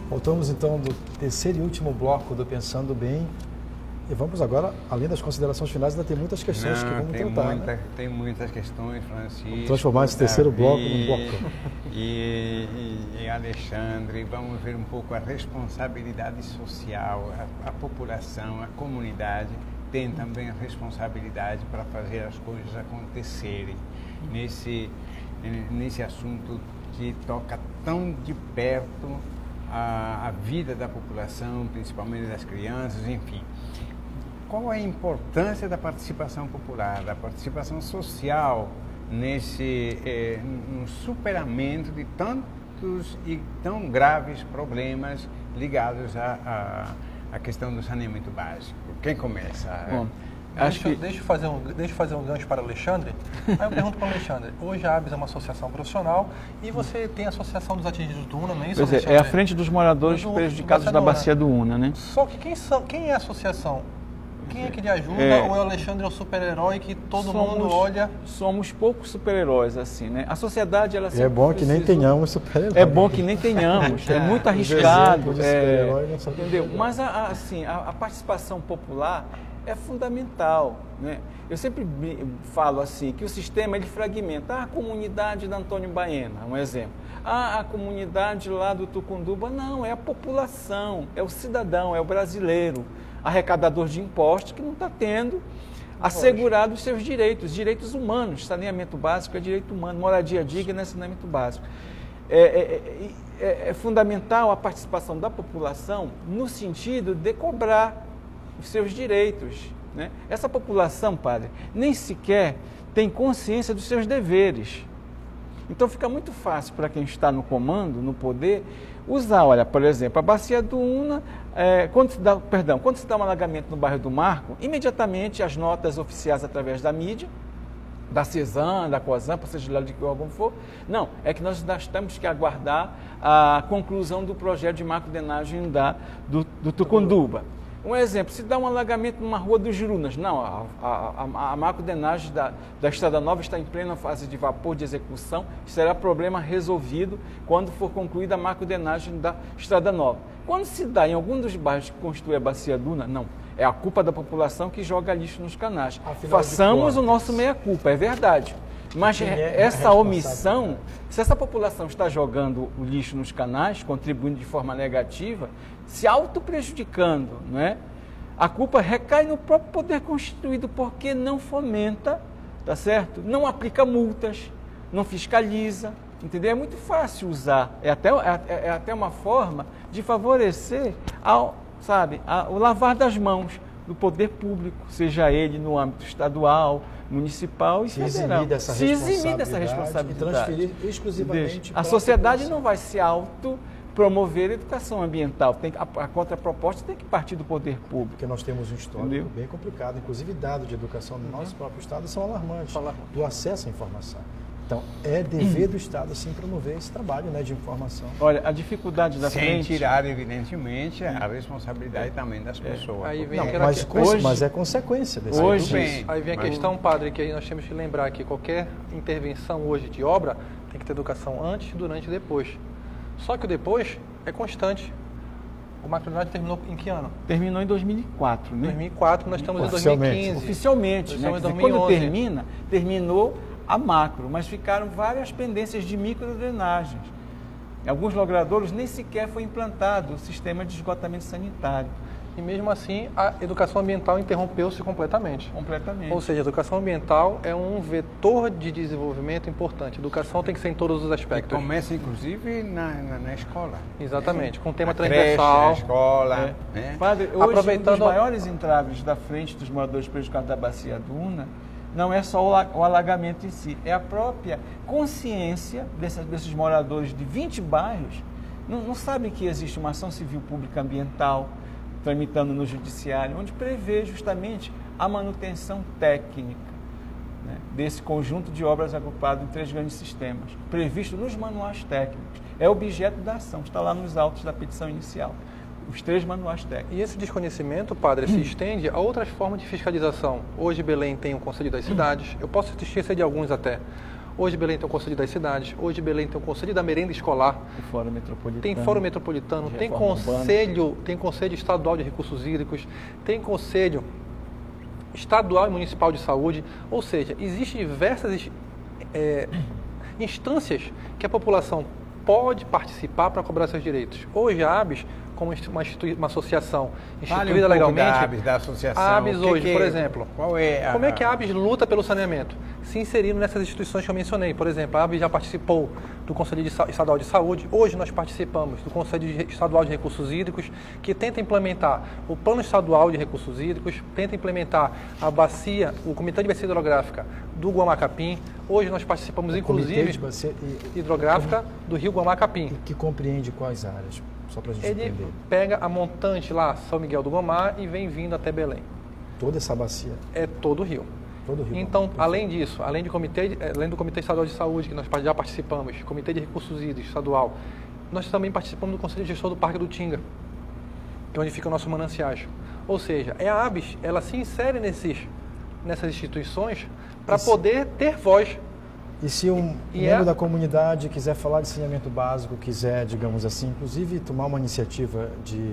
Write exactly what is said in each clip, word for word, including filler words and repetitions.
Voltamos então do terceiro e último bloco do Pensando Bem. E vamos agora, além das considerações finais, ainda tem muitas questões Não, que vamos tem tratar. Muita, Né? Tem muitas questões, Francisco. Vamos transformar esse terceiro Davi, bloco num bloco. E, e, e Alexandre, vamos ver um pouco a responsabilidade social, a, a população, a comunidade tem também a responsabilidade para fazer as coisas acontecerem nesse, nesse assunto que toca tão de perto a, a vida da população, principalmente das crianças, enfim. Qual a importância da participação popular, da participação social nesse eh, no superamento de tantos e tão graves problemas ligados à, à, à questão do saneamento básico? Quem começa? Bom, acho deixa, que... deixa, eu fazer um, deixa eu fazer um gancho para o Alexandre. Aí eu pergunto para o Alexandre, hoje a ABS é uma associação profissional e você tem a Associação dos Atingidos do UNA, não é isso, pois é, é a frente dos moradores do, prejudicados da bacia do UNA, né? Só que quem, são, quem é a associação? Quem é que lhe ajuda? É, ou é o Alexandre é o super-herói que todo somos, mundo olha? Somos poucos super-heróis, assim, né? A sociedade, ela sempre É bom que precisou... nem tenhamos super-heróis. É bom que nem tenhamos, é muito arriscado. É, não entendeu? Mas, a, assim, a, a participação popular é fundamental, né? Eu sempre falo assim, que o sistema, ele fragmenta. Ah, a comunidade da Antônio Baena, um exemplo. Ah, a comunidade lá do Tucunduba. Não, é a população, é o cidadão, é o brasileiro, arrecadador de impostos que não está tendo assegurado os seus direitos, direitos humanos. Saneamento básico é direito humano, moradia digna é saneamento básico. É, é, é, é fundamental a participação da população no sentido de cobrar os seus direitos, né? Essa população, padre, nem sequer tem consciência dos seus deveres. Então fica muito fácil para quem está no comando, no poder, usar, olha, por exemplo, a bacia do UNA, é, quando se dá, perdão, quando se dá um alagamento no bairro do Marco, imediatamente as notas oficiais através da mídia, da CESAM, da COSAM, seja lá de que órgão for, não, é que nós, nós temos que aguardar a conclusão do projeto de macrodenagem da, do, do Tucunduba. Um exemplo, se dá um alagamento numa rua dos Jurunas, não, a, a, a, a macrodenagem da, da Estrada Nova está em plena fase de vapor de execução, será problema resolvido quando for concluída a macrodenagem da Estrada Nova. Quando se dá em algum dos bairros que constitui a bacia Duna, não, é a culpa da população que joga lixo nos canais. Afinal, façamos o nosso meia-culpa, é verdade. Mas é essa omissão, se essa população está jogando o lixo nos canais, contribuindo de forma negativa, se auto-prejudicando, não é? A culpa recai no próprio poder constituído, porque não fomenta, tá certo? Não aplica multas, não fiscaliza, entendeu? É muito fácil usar, é até, é, é até uma forma de favorecer ao, sabe, a, o lavar das mãos do poder público, seja ele no âmbito estadual, municipal e se federal. Eximir dessa se eximir dessa responsabilidade. E transferir exclusivamente a sociedade não vai se auto promover a educação ambiental. Tem, a, a contraproposta tem que partir do poder público. Porque nós temos um histórico Entendeu? bem complicado, inclusive dados de educação no nosso próprio Estado são alarmantes, alarmantes, do acesso à informação. Então, é dever do Estado, sim, promover esse trabalho, né, de informação. Olha, a dificuldade da Sem frente... Sem tirar, evidentemente, a responsabilidade é. também das pessoas. É. Aí vem Não, aquela mas, que... hoje, mas é consequência desse hoje, bem. Aí vem a questão, padre, que nós temos que lembrar que qualquer intervenção hoje de obra tem que ter educação antes, durante e depois. Só que o depois é constante. O macrodenagem terminou em que ano? Terminou em dois mil e quatro, né? dois mil e quatro, nós estamos em dois mil e quinze. Oficialmente, né? Dizer, quando termina, terminou a macro, mas ficaram várias pendências de microdrenagens. Em alguns logradouros nem sequer foi implantado o sistema de esgotamento sanitário. E mesmo assim, a educação ambiental interrompeu-se completamente. Completamente. Ou seja, a educação ambiental é um vetor de desenvolvimento importante. A educação tem que ser em todos os aspectos. E começa, inclusive, na, na, na escola. Exatamente, com tema na transversal. Creche, na escola. É. Né? Padre, hoje Aproveitando... um dos maiores entraves da frente dos moradores prejudicados da bacia do UNA não é só o alagamento em si, é a própria consciência desses, desses moradores de vinte bairros, não, não sabem que existe uma ação civil pública ambiental tramitando no judiciário, onde prevê justamente a manutenção técnica, né, desse conjunto de obras agrupado em três grandes sistemas, previsto nos manuais técnicos. É objeto da ação, está lá nos autos da petição inicial. Os três manuais técnicos. E esse desconhecimento, padre, se estende a outras formas de fiscalização. Hoje Belém tem o Conselho das Cidades, eu posso esquecer de alguns até. Hoje Belém tem o Conselho das Cidades, hoje Belém tem o Conselho da Merenda Escolar, o Fórum Metropolitano, tem Fórum Metropolitano, tem conselho, tem Conselho Estadual de Recursos Hídricos, tem Conselho Estadual e Municipal de Saúde, ou seja, existem diversas é, instâncias que a população pode participar para cobrar seus direitos. Hoje a ABS, como uma, uma associação instituída um legalmente, da ABS, da associação. A ABS que hoje, que, por exemplo, qual é a, como é que a ABS luta pelo saneamento? Se inserindo nessas instituições que eu mencionei. Por exemplo, a ABS já participou do Conselho Estadual de Saúde, hoje nós participamos do Conselho Estadual de Recursos Hídricos, que tenta implementar o Plano Estadual de Recursos Hídricos, tenta implementar a bacia, o Comitê de Bacia Hidrográfica do Guamá-Capim. Hoje nós participamos, o inclusive, bacia hidrográfica do Rio Guamá-Capim. Que compreende quais áreas? Só para a gente Ele entender. pega a montante lá, São Miguel do Guamá, e vem vindo até Belém. Toda essa bacia? É todo o rio. Todo o rio. Então, Perfeito. além disso, além, de comitê, além do Comitê Estadual de Saúde, que nós já participamos, Comitê de Recursos Hídricos Estadual, nós também participamos do Conselho Gestor do Parque do Tinga, que é onde fica o nosso mananciais. Ou seja, é a ABS, ela se insere nesses, nessas instituições para poder ter voz. E se um e membro é... da comunidade quiser falar de saneamento básico, quiser, digamos assim, inclusive tomar uma iniciativa de,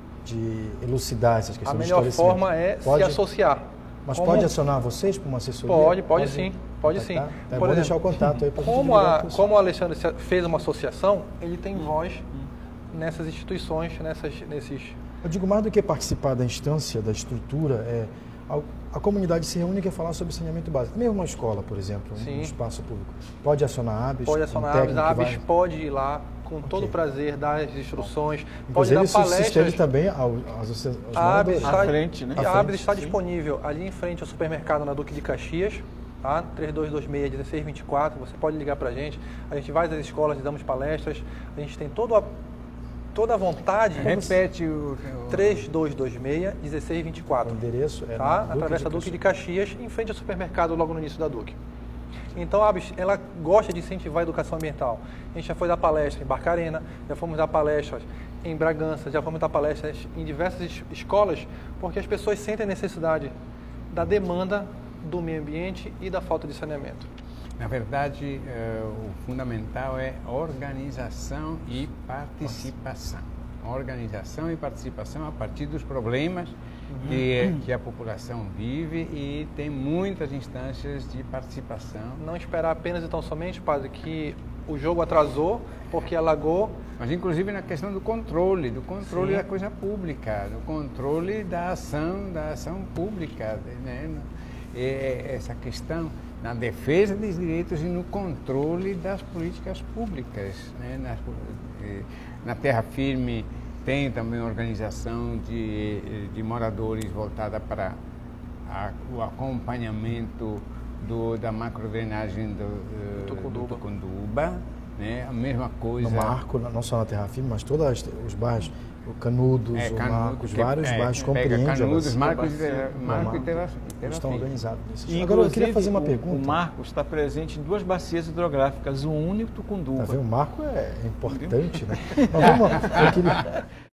de elucidar essas questões, a melhor forma é pode, se associar. Mas como... pode acionar vocês para uma assessoria? Pode, pode, pode sim, pode sim. Tá? É bom deixar o contato aí para a gente como, a, como o Alexandre fez uma associação, ele tem voz nessas instituições, nessas, nesses... Eu digo mais do que participar da instância, da estrutura, é... A, a comunidade se reúne e quer falar sobre saneamento básico. Mesmo uma escola, por exemplo, um, um espaço público. Pode acionar a ABS? Pode acionar um a ABS. A ABS vai... pode ir lá com todo okay. o prazer, dar as instruções. Bom, pode dar isso palestras. se estende também aos, aos, aos a ABS está, à frente, né? A ABS está disponível ali em frente ao supermercado na Duque de Caxias, tá? três dois dois seis, um seis dois quatro. Você pode ligar para a gente. A gente vai às escolas, damos palestras. A gente tem todo a toda a vontade. Repete o... três dois dois seis, um seis dois quatro. O endereço é tá? na Através da Duque de Caxias, em frente ao supermercado, logo no início da Duque. Então, a ABS, ela gosta de incentivar a educação ambiental. A gente já foi dar palestra em Barcarena, já fomos dar palestras em Bragança, já fomos dar palestras em diversas escolas, porque as pessoas sentem a necessidade da demanda do meio ambiente e da falta de saneamento. Na verdade, uh, o fundamental é organização e participação. Organização e participação a partir dos problemas uhum. que, que a população vive, e tem muitas instâncias de participação. Não esperar apenas e tão somente, padre, que o jogo atrasou porque alagou. Mas inclusive na questão do controle, do controle Sim. da coisa pública, do controle da ação, da ação pública, né? E essa questão na defesa dos direitos e no controle das políticas públicas, né? na, na Terra Firme tem também organização de, de moradores voltada para a, o acompanhamento do, da macrodrenagem do, Tucunduba. do Tucunduba, né? A mesma coisa... No Marco, não só na Terra Firme, mas todos os bairros, o Canudos, é, o Canudo, Marcos, que, vários é, bairros compreendem. Canudos, Marcos e Marco e Terra estão organizados. Agora eu queria fazer uma o, pergunta. O Marcos está presente em duas bacias hidrográficas, o único Tucunduba. Tá vendo? O Marco é importante, né? Mas vamos, eu queria...